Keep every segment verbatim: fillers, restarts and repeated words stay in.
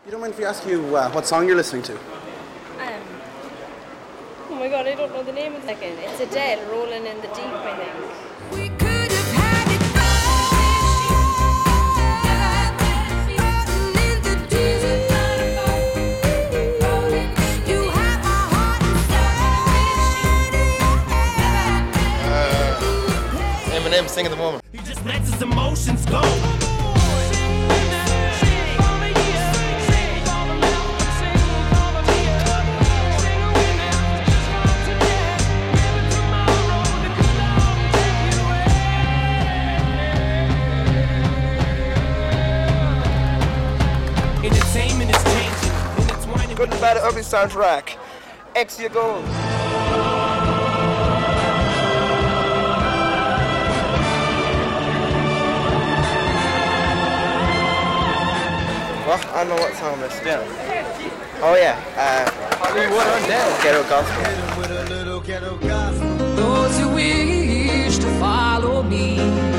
You don't mind if we ask you uh, what song you're listening to? Um, oh my god, I don't know the name of the second. It's Adele, Rolling in the Deep, I think. We could have had it rolling in the deep. You have my heart inside. Uh, Eminem, sing at the moment. He just lets his emotions go. Good and bad ugly soundtrack. X you go. What? I don't know what song this is. Yeah. Oh yeah. Uh, Hollywood on down. Ghetto gospel. Those who wish to follow me,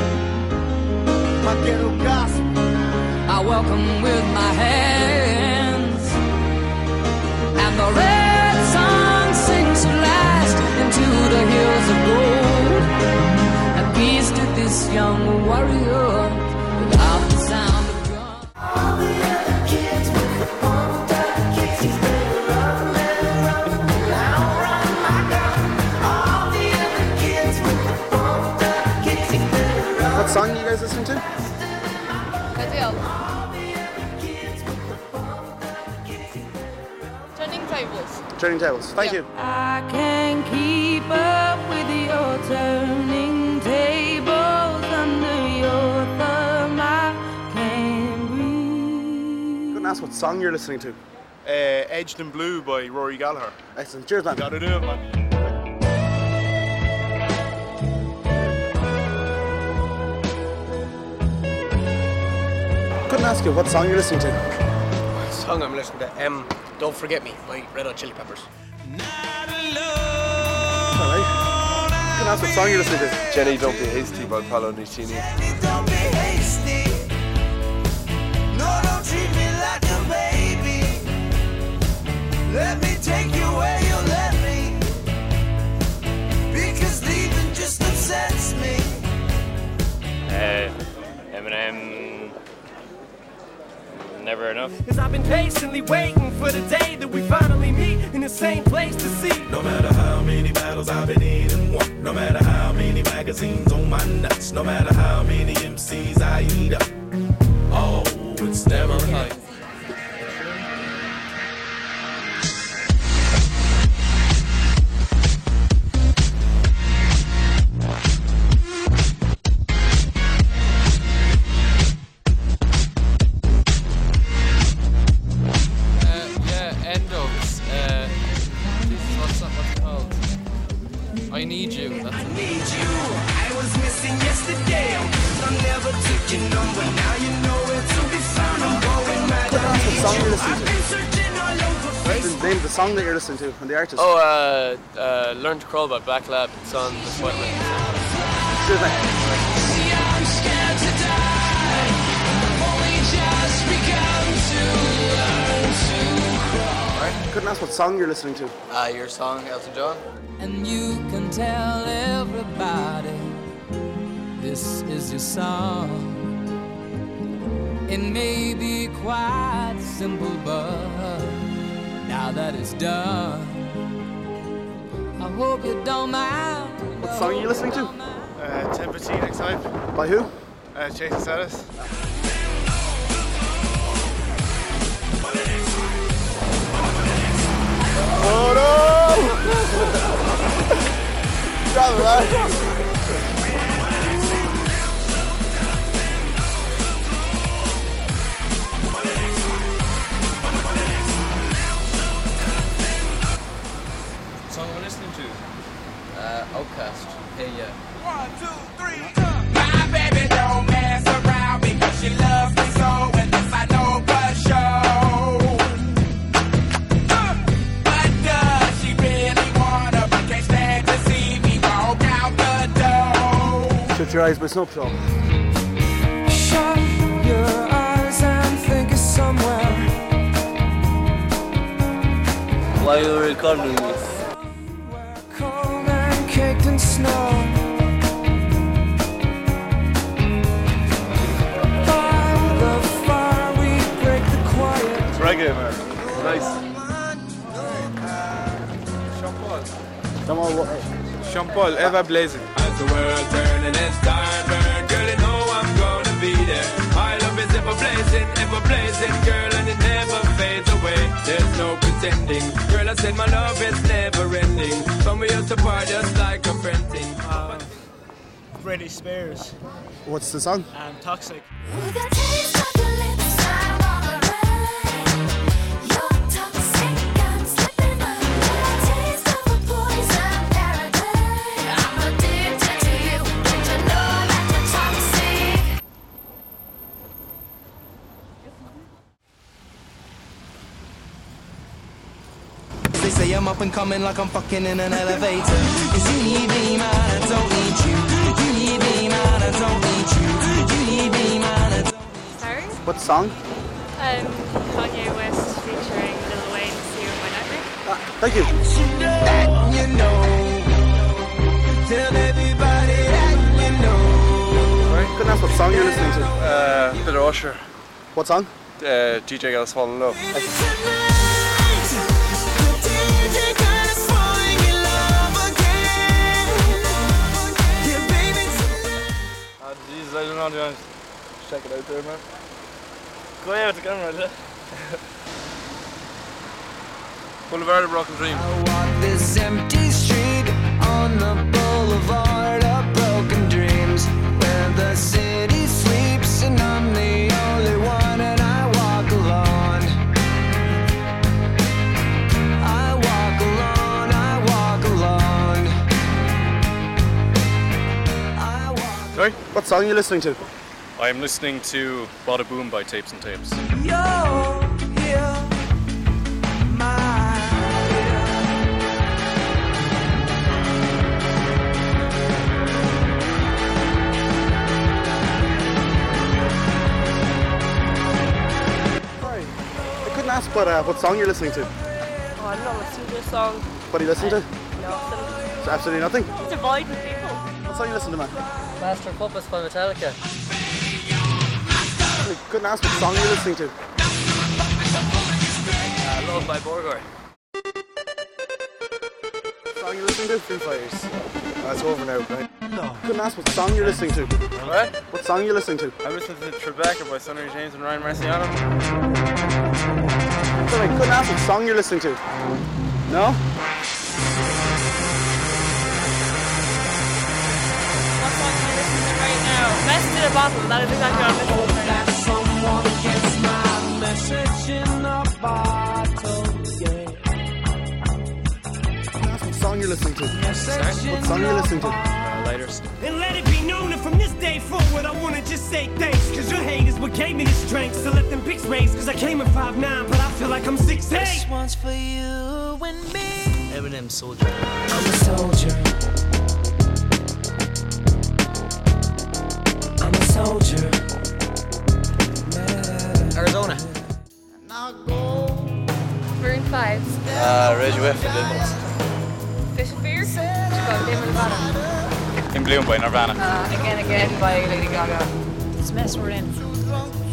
My ghetto gospel. I welcome with my hands, and the red sun sings to last into the hills of gold. And peace to this young warrior without the sound of drum. All the other kids with the pumped up kicks, he's been running, running, now run my gun. All the other kids with the pumped up kicks, he's been running. What song are you guys listening to? Adele. Turning tables. Turning Tables. Thank Yeah. you. I can't keep up with your turning tables under your thumb. I can't breathe. Couldn't ask what song you're listening to. Uh, Edged in Blue by Rory Gallagher. Excellent. Cheers, man. Gotta do it, man. Couldn't ask you what song you're listening to. Song I'm listening to. Um, Don't Forget Me by Red Hot Chili Peppers. Alright. Couldn't ask what song you're listening to. Jenny, Don't Be Hasty by Paolo Nutini. Don't be hasty. No, don't treat me like a baby. Let me take you where you let me. Because leaving just upsets me. Uh, Eminem. Never enough. Cause I've been patiently waiting for the day that we finally meet in the same place to see. No matter how many battles I've been in and won, no matter how many magazines on my nuts, no matter how many M Cs I eat up, oh, it's never enough. I Need You. That's I need you. I was missing yesterday. I never took your number. Now you know where to be found. I'm going mad. Couldn't ask what song you're listening I've to. been searching all over What's the Facebook. name of the song that you're listening to and the artist? Oh, uh, uh, Learn to Crawl by Black Lab. It's on the Spotify. Cheers, mate. See, I'm scared to die. I've only just begun to learn to crawl. Alright. Couldn't ask what song you're listening to. Uh, your song, Elton John. And you can tell everybody this is your song. It may be quite simple, but now that it's done, I hope you don't mind. What song are you listening to? Uh, ten fifteen next time. By who? Uh, Jason Sadas. Oh no! Grab it, man. song we're listening to. Uh, Outcast. Hey, yeah. One, two, three, go. My baby don't mess around because she loves me so, and this I know for sure. Uh, but does she really wanna? But can't stand to see me walk out the door. Shut your eyes, my Snoop Dogg. Shut your eyes and think of somewhere Why are you recording this? Cold and caked in snow. By the fire we break the quiet. It's reggae, man. Nice. Come on, what? Sean Paul, Ever Blazing. As the world turn and it's time burn, girl, you know I'm gonna be there. My love is ever blazing, ever blazing, girl, and it never fades away. There's no pretending, girl, I said my love is never ending. From we used to part just like a friend thing. Uh, Britney Spears What's the song? and Toxic. They say I'm up and coming like I'm fucking in an elevator. Cause you need me, man, I don't need you. You need me, man, I don't need you. You need me, man, I don't. Sorry? What song? Um, Kanye West featuring Lil Wayne, See You in My Nightmare. Ah, thank you. That you know. Tell everybody that you know. Sorry, couldn't ask what song you're listening to. Uh, bit of Usher. What song? Uh, D J Gals Fall in Love. Ah, Jesus, I don't know. Do you want to check it out there, man? Go ahead with the camera, yeah. Boulevard of Broken Dreams. I walk this empty street on the boulevard of broken dreams, where the city sleeps and I'm the only one, and I walk alone. I walk alone, I walk alone. I walk. Sorry? What song are you listening to? I'm listening to Bada Boom by Tapes and Tapes. You're here, my Sorry. I couldn't ask what, uh, what song you're listening to. Oh, I don't know what's to this song. What are you listening to? No, It's absolutely nothing. it's avoiding people. What song you listen to, man? Master Puppets by Metallica. I couldn't ask what song you're listening to. Uh, Love by Borgor. What song you listening to? Foo Fighters. That's over now, right? No. Couldn't ask what song you're listening to. What? What song you listening to? I'm listening to Tribeca by Sonny James and Ryan Marciano. Sorry, couldn't ask what song you're listening to. No? What song am I listening to right now? Message in a Bottle. That is exactly what I'm listening to right now. someone gets my message in a bottle. Yeah. Couldn't ask what song you're listening to. Message What song you're listening to? Uh, lighters. And let it be known that from this day forward, I wanna just say thanks. Cause your hate is what gave me the strength. So let them pics raise. Cause I came at five nine, but I feel like I'm six eight. This one's for you and me. Eminem, Soldier. I'm a soldier. I'm a soldier. Arizona. Maroon five. Uh, Radiohead for Diddles. Fish and Beer. Chicago, Dave Nirvana. In Bloom by Nirvana. Uh, again, again by Lady Gaga. This mess we're in.